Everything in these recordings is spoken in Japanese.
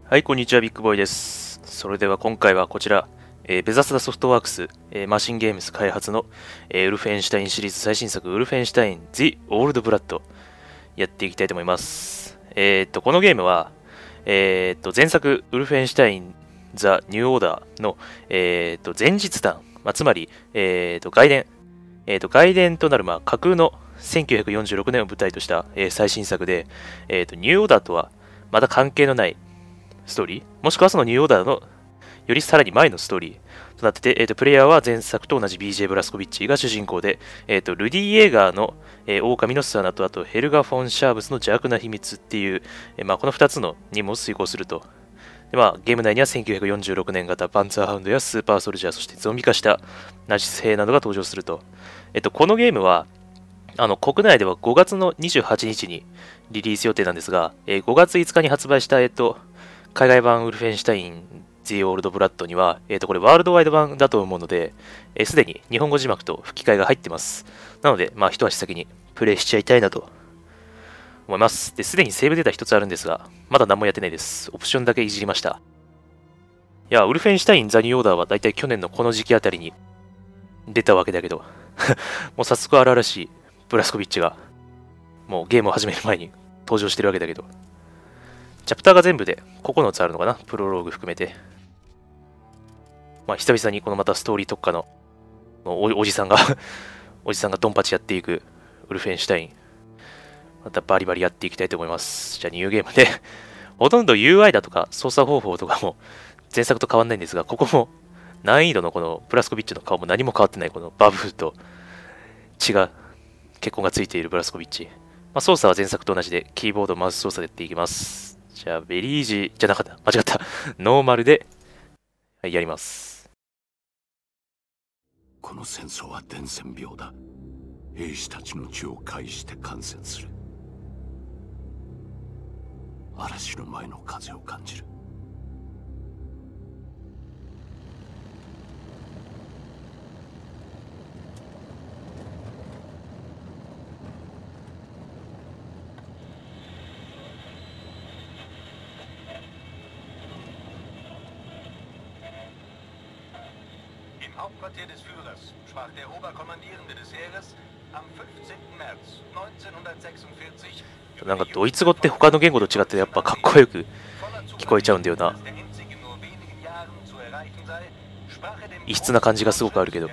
はい、こんにちは、ビッグボーイです。それでは今回はこちら、ベザスダソフトワークス、マシンゲームズ開発の、ウルフェンシュタインシリーズ最新作、ウルフェンシュタイン The Old Blood やっていきたいと思います。このゲームは、前作、ウルフェンシュタイン The New Order の、前日談、つまり、外伝となる、架空の1946年を舞台とした、最新作で、ニューオーダーとはまた関係のないストーリー、もしくはそのニューオーダーのよりさらに前のストーリーとなってて、プレイヤーは前作と同じ BJ ブラスコビッチが主人公で、ルディ・イエーガーの、狼の巣穴と、あとヘルガ・フォン・シャーブスの邪悪な秘密っていう、この2つの任務を遂行すると。でゲーム内には1946年型パンツァーハウンドやスーパーソルジャー、そしてゾンビ化したナチス兵などが登場すると。このゲームは、国内では5月の28日にリリース予定なんですが、5月5日に発売した、海外版ウルフェンシュタイン The Old Blood には、これワールドワイド版だと思うので、すでに日本語字幕と吹き替えが入ってます。なので、一足先にプレイしちゃいたいなと思います。で、すでにセーブデータ一つあるんですが、まだ何もやってないです。オプションだけいじりました。いや、ウルフェンシュタイン The New Order はだいたい去年のこの時期あたりに出たわけだけど、もう早速荒々しいブラスコビッチが、もうゲームを始める前に登場してるわけだけど、チャプターが全部で9つあるのかな、プロローグ含めて。久々にこのまたストーリー特化のおじさんがおじさんがドンパチやっていくウルフェンシュタイン。またバリバリやっていきたいと思います。じゃあニューゲームでほとんど UI だとか操作方法とかも前作と変わんないんですが、ここも難易度のこのブラスコビッチの顔も何も変わってない、このバブと血が血痕がついているブラスコビッチ。操作は前作と同じでキーボードマウス操作でやっていきます。じゃあベリージじゃなかった、間違った、ノーマルで、はい、やります。 この戦争は伝染病だ。兵士たちの血を介して感染する。嵐の前の風を感じる。 Hauptquartier des Führers sprach der Oberkommandierende des Heeres am 15. März 1946. なんかドイツ語って他の言語と違ってやっぱかっこよく聞こえちゃうんだよな。異質な感じがすごくあるけど。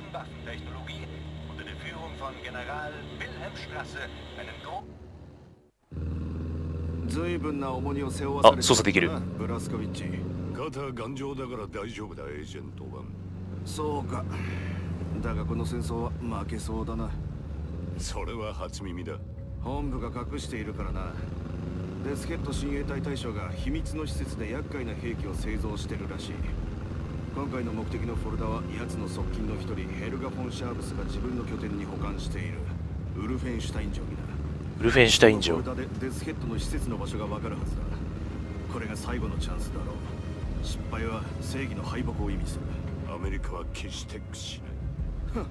あ、操作できる。 ブラスコビッチ。肩頑丈だから大丈夫だ、エージェントは。そうか。だがこの戦争は負けそうだな。それは初耳だ。本部が隠しているからな。デスケット親衛隊大将が秘密の施設で厄介な兵器を製造してるらしい。今回の目的のフォルダは奴の側近の一人ヘルガ・フォン・シャーブスが自分の拠点に保管しているウルフェンシュタイン城にだ。 ウルフェンシュタイン城。 フォルダでデスケットの施設の場所がわかるはずだ。これが最後のチャンスだろう。失敗は正義の敗北を意味する。アメリカは決して屈しない。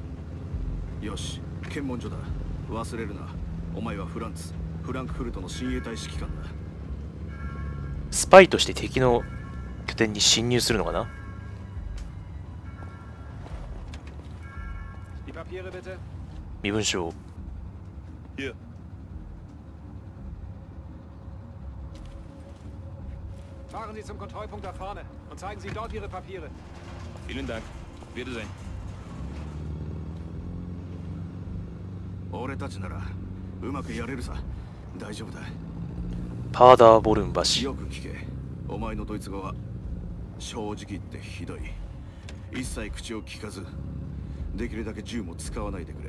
よし、検問所だ。忘れるな。お前はフランクフルトの親衛隊指揮官だ。 スパイとして敵の拠点に侵入するのかな。身分証。 Fahren Sie zum Kontrollpunkt da vorne und zeigen Sie dort Ihre Papiere. Vielen Dank. Wiedersehen. 俺たちならうまくやれるさ。大丈夫だ。 パーダーボルン橋。 よく聞け。お前のドイツ語は正直言ってひどい。一切口を聞かず、できるだけ銃も使わないでくれ。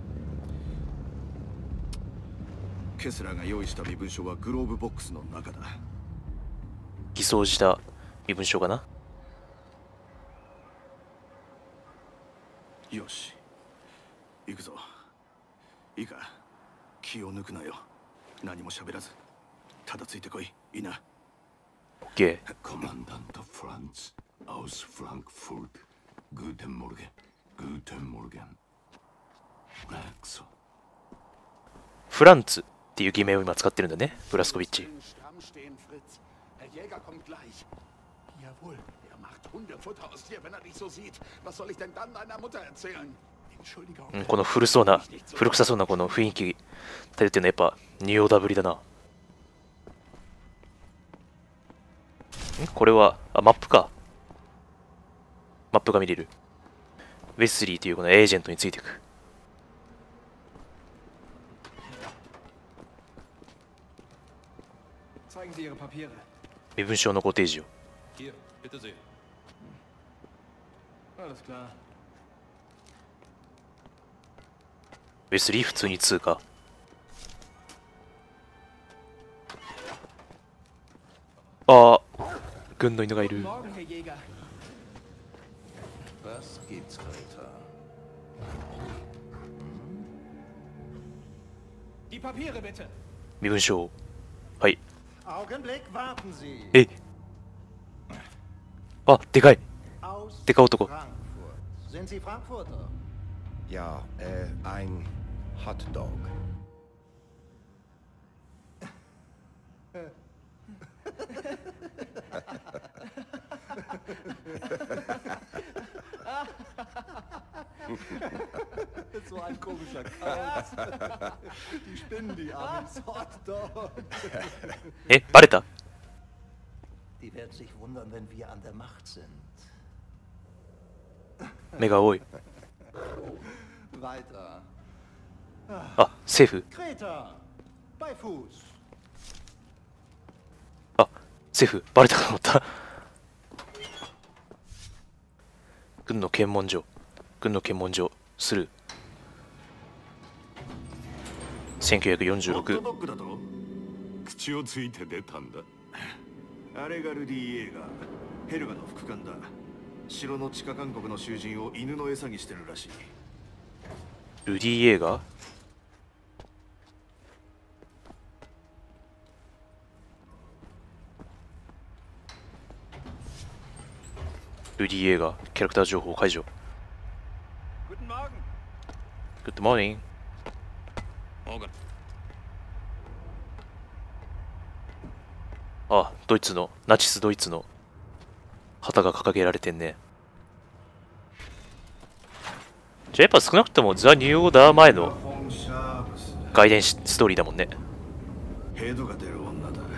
ケスラーが用意した身分証はグローブボックスの中だ。 偽装した身分証かな。 よし、行くぞ。いいか、気を抜くなよ。何も喋らず、ただついてこい。いいな。 オッケー。 コマンダント・フランツ・アウス・フランクフルト、グーテンモルゲン、グーテンモルゲン。クソ。 フランツっていう偽名を今使ってるんだね、ブラスコビッチ。 Der Jäger kommt gleich. Jawohl, er macht Hundefutter aus dir, wenn er dich so sieht. Was soll ich denn dann deiner Mutter erzählen? Entschuldigung. この古臭そうなこの雰囲気漂ってるのやっぱニューオーダーぶりだな。これはマップか。マップが見れる。ウェスリーというこのエージェントについていく。 Zeigen Sie Ihre Papiere. 身分証のご提示を。 Hier, bitte sehr. Alles klar. ウェスリー普通に通過。ああ、軍の犬がいる。 Morgen, Herr Jäger. Was gibt's, Greta? Die Papiere bitte. 身分証。はい。 Augenblick, warten Sie. えあ、でかい。 Aus でか男。 Frankfurt. Sind Sie Frankfurter? Ja, ein Hotdog. So ein komischer Kauz. Die spinnen die armen Hotdog. え、バレた Die wird sich wundern, wenn wir an der Macht sind. 目が多い。 Weiter. あ、セーフ。 Greta, bei Fuß. あ、セーフ。バレたかと思った。軍の検問所。軍の検問所。スルー。1946。 ホットドッグだと口をついて出たんだ。あれがルディ・イェーガー、ヘルガの副官だ。城の地下韓国の囚人を犬の餌にしてるらしい。 ルディ・イェーガールディ・イェーガー、キャラクター情報解除。 Guten Morgen. Good morning. Morgen. あ、ドイツの、ナチスドイツの旗が掲げられてんね。じゃあやっぱ少なくともザ・ニューオーダー前の外伝ストーリーだもんね。 ヘドが出る女だ。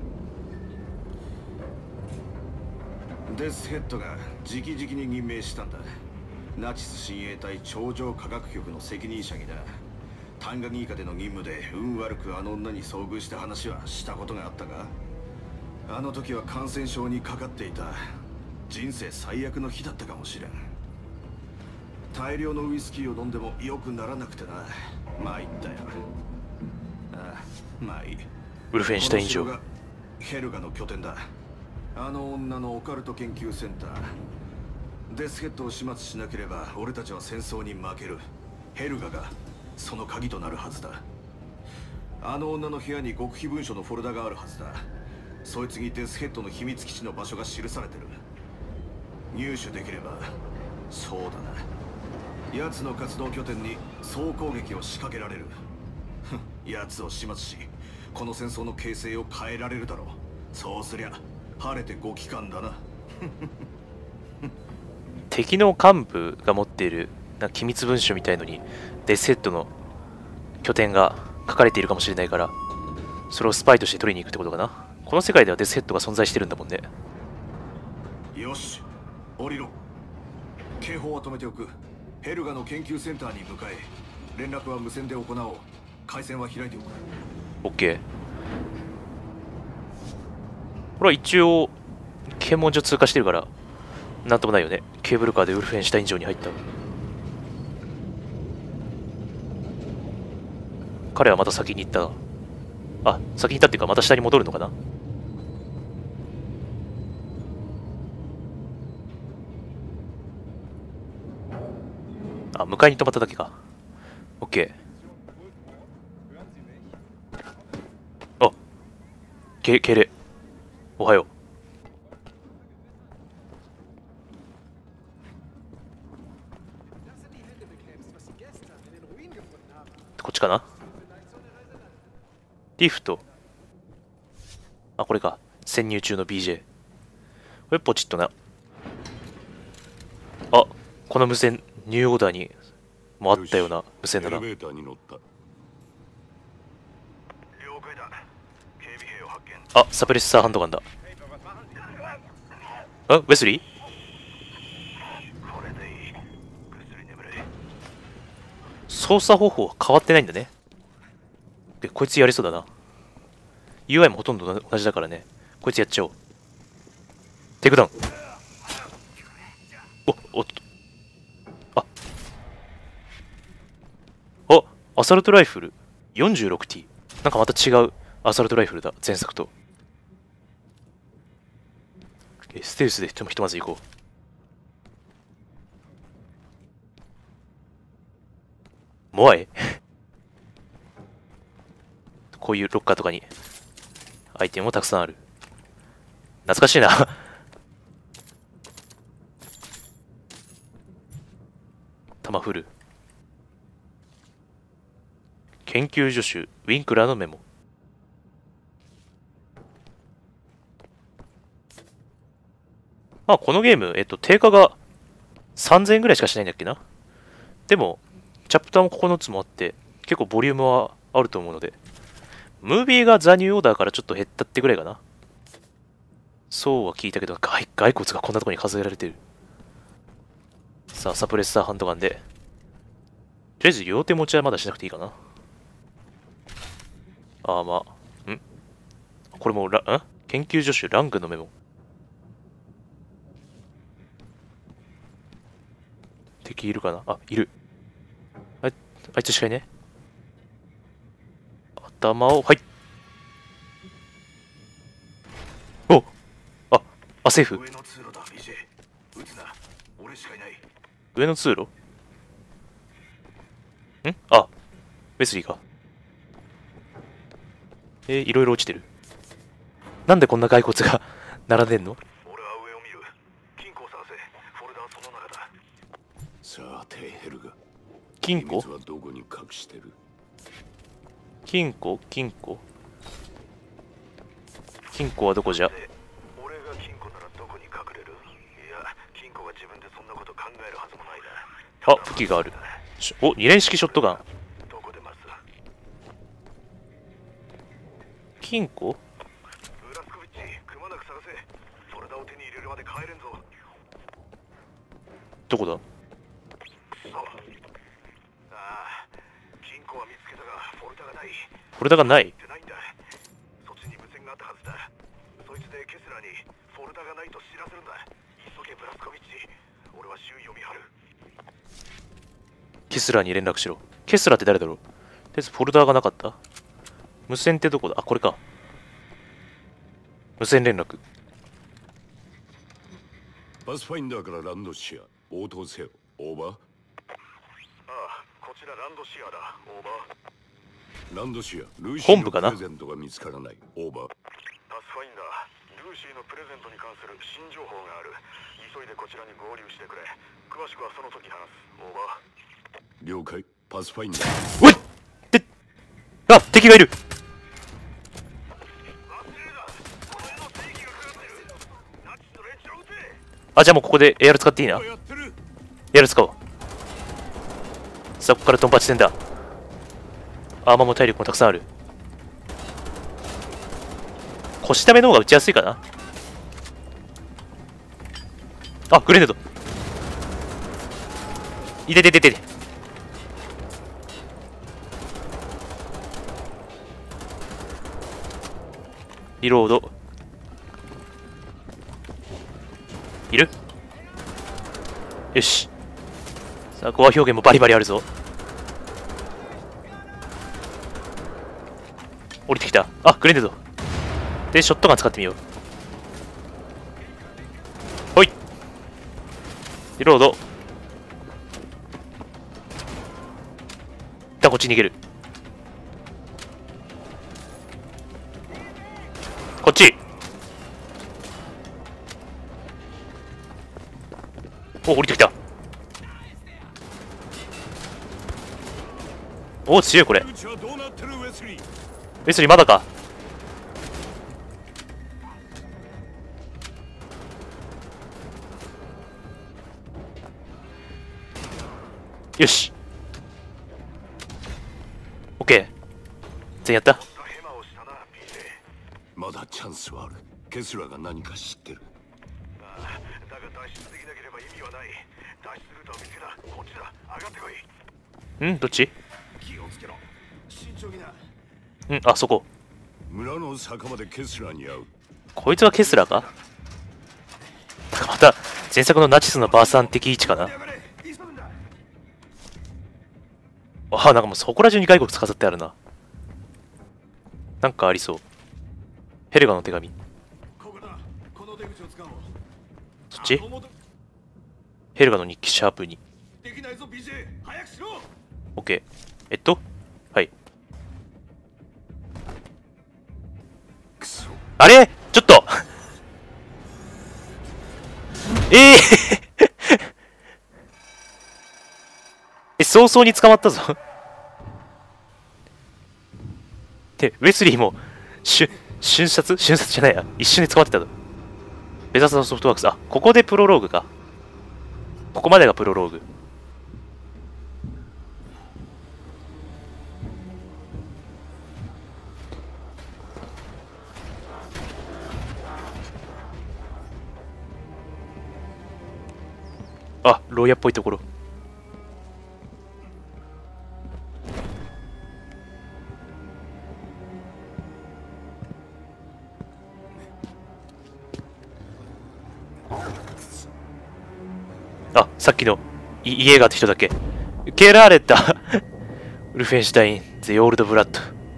デスヘッドが直々に任命したんだ。ナチス親衛隊頂上科学局の責任者にだ。タンガニーカでの任務で運悪くあの女に遭遇した話はしたことがあったが、あの時は感染症にかかっていた。人生最悪の日だったかもしれん。大量のウイスキーを飲んでも良くならなくてな。参ったよ。ああ、まあいい。 ウルフェンシュタイン城。 この城がヘルガの拠点だ。あの女のオカルト研究センター。デスヘッドを始末しなければ俺たちは戦争に負ける。ヘルガがその鍵となるはずだ。あの女の部屋に極秘文書のフォルダがあるはずだ。そいつにデスヘッドの秘密基地の場所が記されてる。入手できれば、そうだな。奴の活動拠点に総攻撃を仕掛けられる。奴を始末し、この戦争の形勢を変えられるだろう。そうすりゃ晴れてご帰還だな。 敵の幹部が持っているなんか機密文書みたいのにデスヘッドの拠点が書かれているかもしれないから、それをスパイとして取りに行くってことかな。この世界ではデスヘッドが存在してるんだもんね。 よし、降りろ。警報は止めておく。ヘルガの研究センターに向かえ。連絡は無線で行おう。回線は開いておく。 オッケー。これは一応検問所通過してるからなんともないよね。ケーブルカーでウルフェンシュタイン城に入った。彼はまた先に行ったな。あ、先に行ったっていうかまた下に戻るのかな。あ、迎えに止まっただけか。オッケー。あ、敬礼。おはよう。こっちかな。リフト。あ、これか。 潜入中の BJ。これポチッとな。あ、この無線、ニューオーダーにもあったような無線だな。 エレベーターに乗った。 了解だ。警備兵を発見。 あ、サプレッサーハンドガンだ。あ、ウェスリー？ これでいい。ぐっすり眠れ。 操作方法は変わってないんだね。で、こいつやりそうだな。UI もほとんど同じだからね。こいつやっちゃおう。テイクダウン。おっと。アサルトライフル 46T。なんかまた違うアサルトライフルだ。前作と。ステルスでひとまず行こう。モアイこういうロッカーとかにアイテムもたくさんある。懐かしいな弾フル。研究助手ウィンクラーのメモ。まあこのゲーム、定価が3000円ぐらいしかしないんだっけな。でもチャプターも9つもあって結構ボリュームはあると思うので、ムービーがザ・ニューオーダーからちょっと減ったってぐらいかな。そうは聞いたけど、骸骨がこんなところに数えられてる。さあ、サプレッサーハンドガンで。とりあえず両手持ちはまだしなくていいかな。ああ、まあ。これも研究助手ラングのメモ。敵いるかなあ、いる。あいつしかいね。頭を、はい。セーフ。 上の通路だ、BJ。撃つな。俺しかいない。 上の通路？あ、ウェスリーか。いろいろ落ちてる。なんでこんな骸骨が並んでんの？ 俺は上を見る。金庫を探せ。フォルダはその中だ。 さてヘルガ、 金庫？ 秘密はどこに隠してる？ 金庫はどこじゃ？ 俺が金庫ならどこに隠れる？いや、金庫が自分でそんなこと考えるはずもないな。 あ、武器がある。お、2連式ショットガン。 どこで待つ？ 金庫？ ブラスコビッチ、くまなく探せ。フォルダを手に入れるまで帰れんぞ。 どこだ？ 金庫は見つけたが、フォルダがない。 フォルダがない？ ないんだ。そっちに無線があったはずだ。そいつでケスラーにフォルダがないと知らせるんだ。急げブラスコビッチ。俺は周囲を見張る。 ケスラーに連絡しろ。ケスラーって誰だろう？とりあえずフォルダがなかった。無線ってどこだ？あ、これか。無線連絡。 パスファインダーからランドシア、応答せよ。オーバー。 ああ、こちらランドシアだ。オーバー。 ランドシア、ルーシーの本部かな？ プレゼントが見つからない。オーバー。 パスファインダー、ルーシーのプレゼントに関する新情報がある。急いでこちらに合流してくれ。詳しくはその時話す。オーバー。 了解。パスファインダー。 おい！あ、敵がいる！あ、じゃあもうここで AR 使っていいな。AR 使おう。さあ、ここからドンパチ戦だ。アーマーも体力もたくさんある。腰ための方が撃ちやすいかな。あ、グレネード。いててててて。リロード。いる？よし。さあ、コア表現もバリバリあるぞ。降りてきた。あ、グレネード。で、ショットガン使ってみよう。ほい。リロード。一旦こっち逃げる。こっち。お、降りてきた。お、強いこれ。ウェスリーまだか。 よし。オッケー。全員やった。 ヘマをしたな PJ。 まだチャンスはある。ケスラが何か知ってる。 ああ、だが脱出できなければ意味はない。脱出ルートは見つけた。こっちだ。上がってこい。 どっち？ 気をつけろ。慎重にな。 あそこ。 村の坂までケスラに会う。 こいつはケスラか？また前作のナチスのバーサン的位置かな。あ、なんかもうそこら中に骸骨飾ってあるな。なんかありそう。ヘルガの手紙。そっち？ヘルガの日記シャープに。オッケー。はい。あれ？ちょっと早々に捕まったぞで、ウェスリーも瞬殺じゃないや、一瞬で捕まってたぞ。ベザスのソフトワークス。あ、ここでプロローグか。ここまでがプロローグ。あ、牢屋っぽいところ。あ、さっきのイエーガーって人だっけ。蹴られたウルフェンシュタイン、ゼオールドブラッド。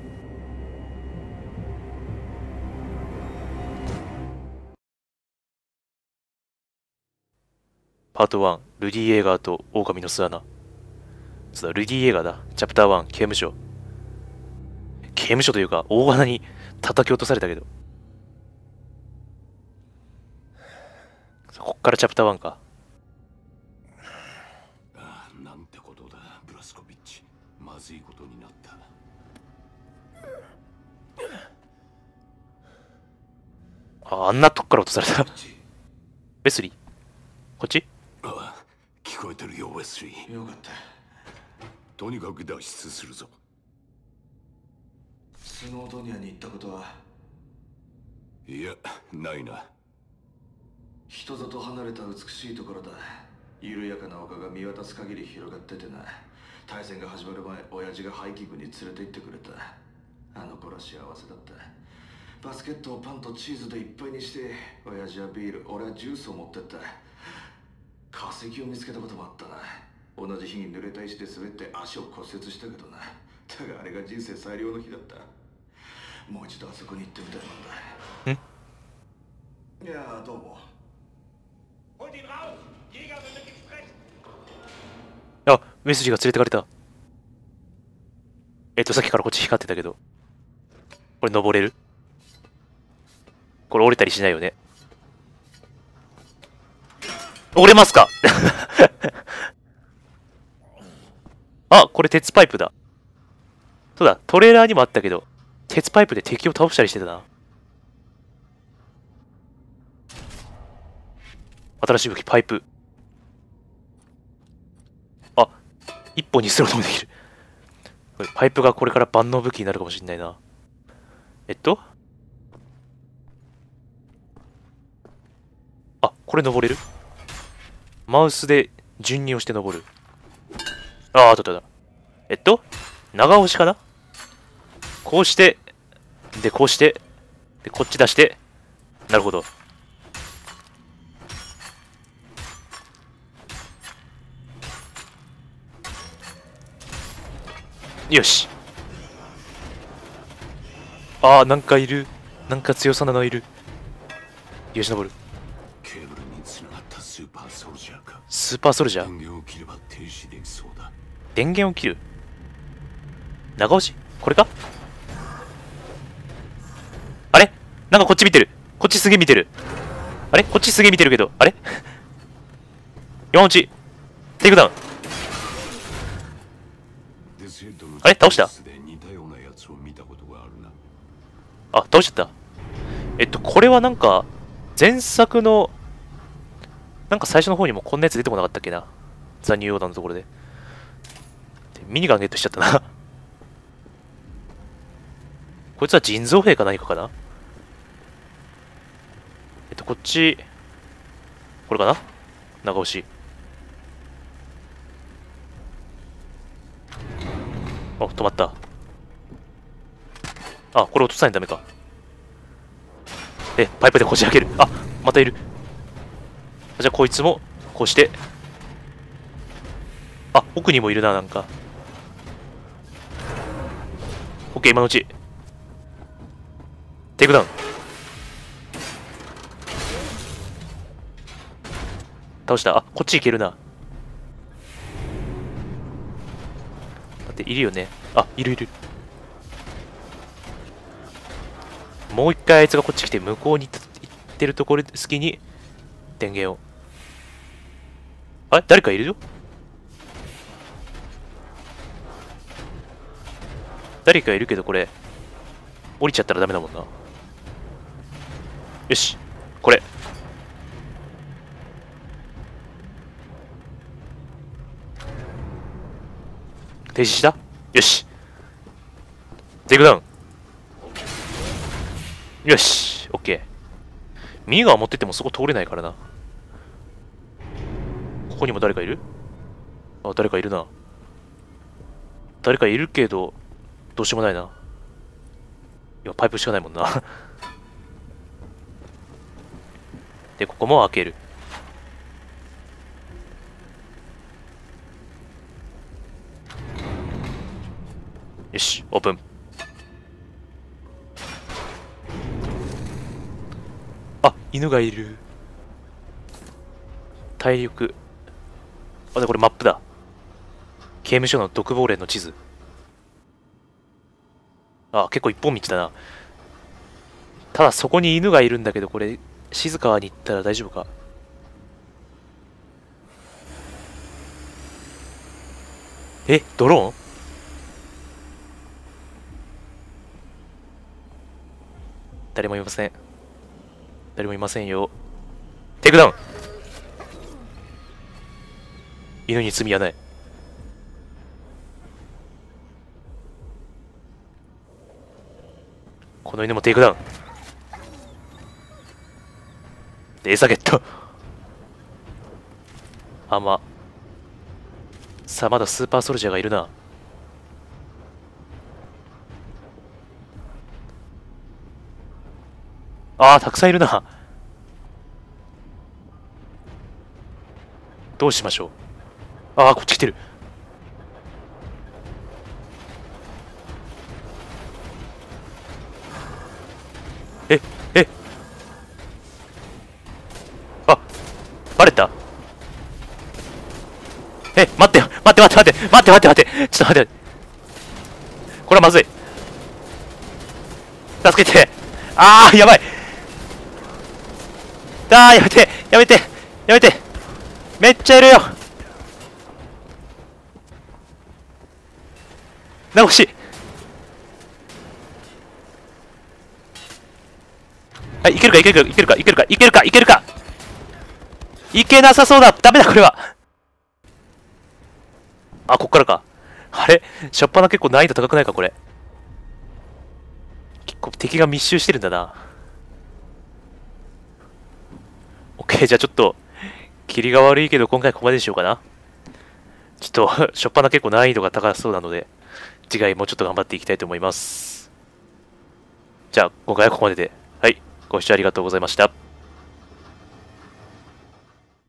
パート1、ルディ・イエーガーと狼の巣穴。そうだ、ルディ・イエーガーだ。チャプター1、刑務所。刑務所というか、大穴に叩き落とされたけど。こっからチャプター1か。 ああ、なんてことだ、ブラスコビッチ。まずいことになった。 あんなとこから落とされた。ベスリー。こっち？ ああ、聞こえてるよ、ウェスリー。よかった。とにかく脱出するぞ。 スノードニアに行ったことは？ いや、ないな。 人里離れた美しいところだ。緩やかな丘が見渡す限り広がっててな。大戦が始まる前、親父がハイキングに連れて行ってくれた。あの頃は幸せだった。バスケットをパンとチーズでいっぱいにして、親父はビール、俺はジュースを持ってった。化石を見つけたこともあったな。同じ日に濡れた石で滑って足を骨折したけどな。だがあれが人生最良の日だった。もう一度あそこに行ってみたいもんだ。いやどうも。 あ、ウェスリーが連れてかれた。さっきからこっち光ってたけど。これ登れる？これ折れたりしないよね。折れますかあ、これ鉄パイプだ。そうだ、トレーラーにもあったけど、鉄パイプで敵を倒したりしてたな。新しい武器、パイプ。あ、一本にすることもできる。これパイプがこれから万能武器になるかもしれないな。あ、これ登れる？マウスで順に押して登る。あ、あったあった。長押しかな？こうして、で、こうして、で、こっち出して、なるほど。よし。ああ、なんかいる。なんか強そうなのいる。よし、登る。 ケーブルにつながったスーパーソルジャーか。 スーパーソルジャー？ 電源を切れば停止できそうだ。 電源を切る？長押し？これか？あれ？なんかこっち見てる。こっちすげえ見てる。あれ？こっちすげえ見てるけど。あれ？山内。テイクダウン。あれ？倒した？あ、倒しちゃった。これはなんか、前作の、なんか最初の方にもこんなやつ出てこなかったっけな。ザ・ニューオーダーのところで。 ミニガンゲットしちゃったな。こいつは人造兵か何かかな。こっち、これかな、長押し。あ、止まった。あ、これ落とさないとダメか。パイプでこじ開ける。あ、またいる。じゃあこいつもこうして。あ、奥にもいるな、なんか。オッケー、今のうち。テイクダウン。倒した。あ、こっち行けるな。待って、いるよね。あ、いるいる。もう一回あいつがこっち来て、向こうに行ってるところ好きに電源を。あれ、誰かいるよ。誰かいるけど、これ降りちゃったらダメだもんな。よし、これ停止した。よし、テイクダウン。よし、オッケー。ミニガン持ってってもそこ通れないからな。ここにも誰かいる。あ、誰かいるな。誰かいるけどどうしようもないな。今パイプしかないもんな。で、ここも開ける。よし、オープン。あ、犬がいる。体力。あ、で、これマップだ。刑務所の独房連の地図。あ、結構一本道だな。ただそこに犬がいるんだけど、これ静かに行ったら大丈夫か。ドローン。誰もいません。誰もいませんよ。テイクダウン。犬に罪はない。この犬もテイクダウン。で、餌ゲット。あんま。さあ、まだスーパーソルジャーがいるな。ああ、たくさんいるな。どうしましょう。ああ、こっち来てる。あ、バレた。待ってよ。待って。ちょっと待って。これはまずい。助けて。ああ、やばい。やめて。めっちゃいるよ。直し。はい、いけるか。いけなさそうだ。ダメだ、これは。あ、こっからか。あれ、しょっぱな結構難易度高くないか、これ。結構敵が密集してるんだな。オッケー、じゃあちょっと、霧が悪いけど今回ここまでにしようかな。ちょっと、しょっぱな結構難易度が高そうなので、次回もうちょっと頑張っていきたいと思います。じゃあ、今回はここまでで。はい、ご視聴ありがとうございました。